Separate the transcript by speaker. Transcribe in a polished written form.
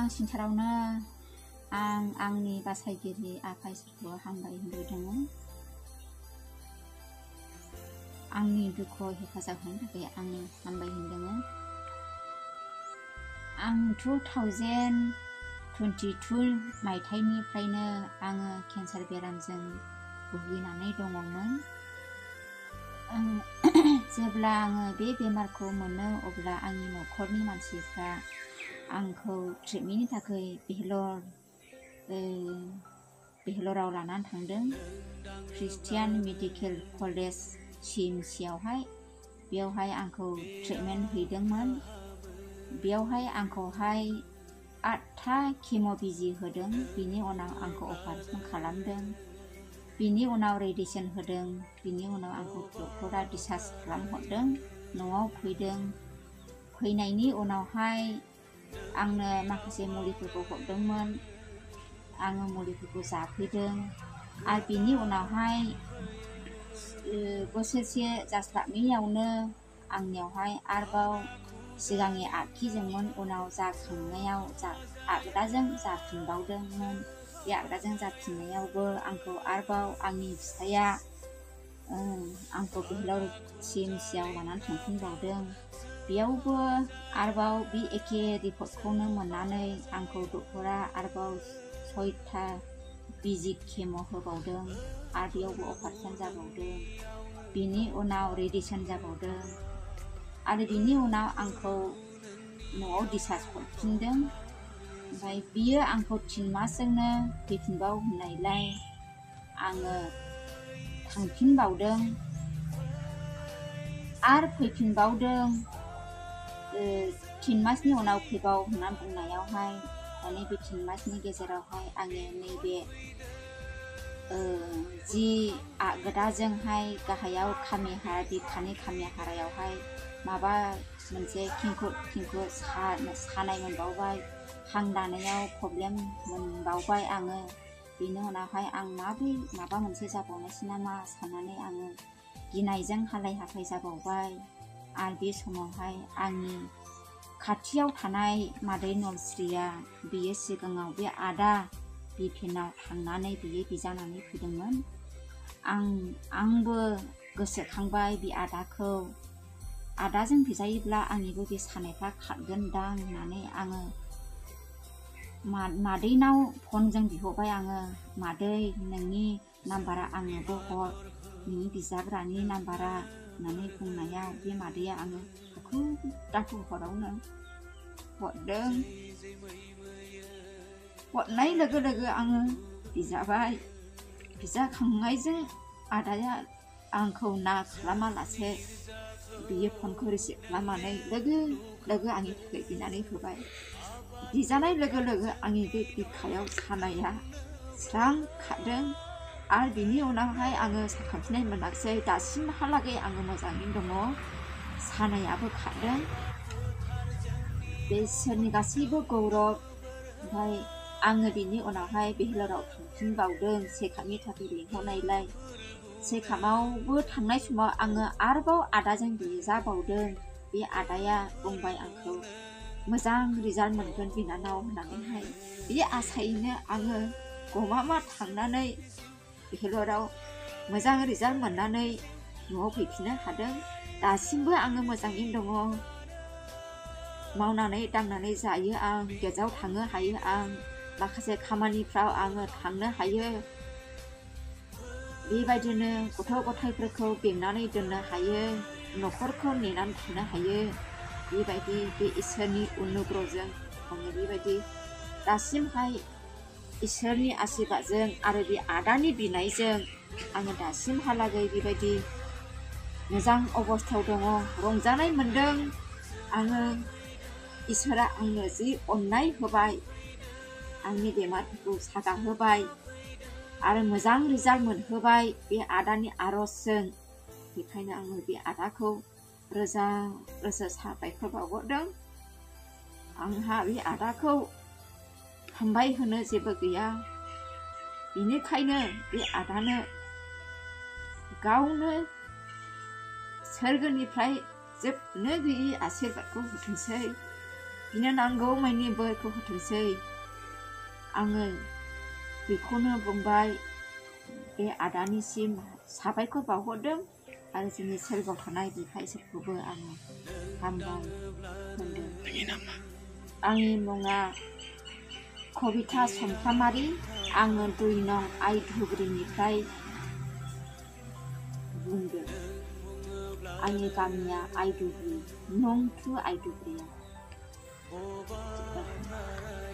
Speaker 1: सिगांसिनथारावनो आंनि बासायगिरि आफा इसोरखौ हामबाय होनबोदोंमोन। आंनि दुखुआव हेफाजाब होनो थाखाय आङो हामबाय होनदोंमोन। आं 2022 मायथाइनिफ्रायनो आङो केन्सार बेरामजों भुगिनानै दङमोन। जेब्ला आङो बे बेमारखौ मोनो अब्ला आंनि न'खरनि मानसिफ्रा आंखौ ट्रिटमेन्टनि थाखाय बेंगलराव लानानै थांदों। ख्रिस्टियान मेडिकेल कलेज CMCआवहाय बेयावहाय आंखौ ट्रिटमेन्ट हैदोंमोन। बेयावहाय आंखौहाय 8था केम' बिजि होदों। बिनि उनाव आंखौ अपारेसन खालामदों। बिनि उनाव रेडिएसन होदों। बिनि उनाव आंखौ डक्टरा डिस्चार्ज खालामहरदों। न'आव फैदों। फैनायनि उनावहाय आंनो माखासे मुलिफोरखौ हरदोंमोन। आङो मुलिफोरखौ जाफैदों। आरो बिनि उनावहाय बोसोरसे जास्लाबैयावनो आंनियावहाय आरोबाव सिगांनि आगखिजोंमोन, उनाव जाखांनायाव आगदाजों जाफिनबावदोंमोन। बे आगदाजों जाफिननायावबो आंखौ आरोबाव आंनि फिसाया आंखौ बेंगलर CMCआव लानानै थांफिनबावदों। बेयावबो आरोबाव बे एखे रिपर्टखौनो मोननानै आंखौ डक्टरा आरोबाव 6था बिजि केम' होबावदों। आरो बेयावबो अपारेसन जाबावदों। बिनि उनाव रेडिएसन जाबावदों। आरो बिनि उनाव आंखौ न'आव डिस्चार्ज हरफिनदों। ओमफ्राय बियो आंखौ 3 मासजोंनो फैफिनबाव होननायलाय आङो थांफिनबावदों। आरो फैफिनबावदों। 3 मासनि उनाव फैबाव होननानै बुंनायावहाय माने बे 3 मासनि गेजेरावहाय आङो नैबे जि आगदाजोंहाय गाहायाव खामि हारा, बिखानि खामि हारायावहाय माबा मोनसे खिंखुर सानाय मोनबावबाय। हां लानायाव प्रब्लेम मोनबावबाय आङो। बेनि उनावहाय आं माबा मोनसे जाबावनोसै नामा साननानै आङो गिनायजों हालाय हाफाय जाबावबाय। आरो बे समावहाय आंनि खाथियाव थानाय मादै नलस्रिया बियो सिगाङाव बे आदा बिपेनाव थांनानै बियो बिजानानै फैदोंमोन। आंबो गोसोखांबाय बे आदाखौ। आदाजों बिजायोब्ला आंनिबो बे सानायफ्रा खारगोनदां होननानै आङो मादैनाव फनजों बिहरबाय आङो। मादै, नोंनि नाम्बारा आंनोबो हर, नोंनि बिजाग्रानि नाम्बारा होननानै बुंनायाव बे मादैया आङो हाखु दाखु हरावनो हरदों। हरनाय लोगो लोगो आङो बिजाबाय। बिजाखांनायजों आदाया आंखौ ना खालामालासे बियो फनखौ रिसिभ खालामनानै लोगो लोगो आंनि थाखाय बिनानै होबाय। बिजानाय लोगो लोगो आंनि बे बिखायाव सानाया स्रां खारदों। आरो बिनि उनावहाय आङो साखांफिननाय मोनाखिसै। दासिमहालागै आङो मोजाङैनो दङ। सानायाबो खारदों। बे इसोरनि गासैबो गौरब। ओमफ्राय आङो बिनि उनावहाय बेंगलराव थांफिनबावदों चेकआपनि थाखाय लिंहरनायलाय। चेकआपआवबो थांनाय समाव आङो आरोबाव आदाजों बिजाबावदों। बे आदाया बुंबाय आंखौ मोजां रिजाल्ट मोनगोन बिनानाव होननानैहाय। बे आसायैनो आङो गमामा थांनानै बेंगलराव मोजां रिजाल्ट मोननानै न'आव फैफिननो हादों। दासिमबो आङो मोजाङैनो दङ। मावनानै दांनानै जायो आं, गिर्जायाव थांनो हायो आं, माखासे खामानिफ्राव आङो थांनो हायो। बेबायदिनो गथ' गथायफोरखौ बेंनानै दोननो हायो, न'खरखौ नेनानै थानो हायो। बेबायदि बे इसोरनि अनुग्रहजों आङो बेबायदि दासिमहाय इसोरनि आशीर्बादजों आरो बे आदानि बिनायजों आङो दासिमहालागै बेबायदि मोजां अबस्थायाव दङ। रंजानाय मोनदों आङो। इसोरा आंनो जि अननाय होबाय, आंनि बेमारफोरखौ सागाहोबाय आरो मोजां रिजाल्ट मोनहोबाय बे आदानि आरजजों। बेखायनो आङो बे आदाखौ रोजा रोजा साबायखर बावहरदों। आंहा बे आदाखौ हामबाय होनो जेबो गैया। बेनिखायनो बे आदानो गावनो सोरगोनिफ्राय जोबनो गैयै आशीर्बादखौ होथोंसै। बिनो नांगौ मानि बोरखौ होथोंसै आङो बेखौनो बुंबाय बे आदानिसिम साबायखर बावहरदों आरो जोंनि सेरगाव थानाय बिफायसोरखौबो आङो हामबाय होनदों आंनि मुङा कबिता चम्प्रामारि आङो 2 नं आइदुब्रिनिफ्राय बुंदों आंनि गामिया आइदुब्रि नं 2 आइदुब्रिया